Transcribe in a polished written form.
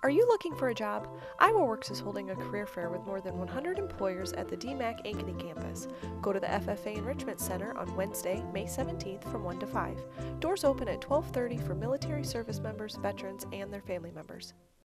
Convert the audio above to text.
Are you looking for a job? IowaWORKS is holding a career fair with more than 100 employers at the DMACC Ankeny campus. Go to the FFA Enrichment Center on Wednesday, May 17th from 1 to 5. Doors open at 12:30 for military service members, veterans, and their family members.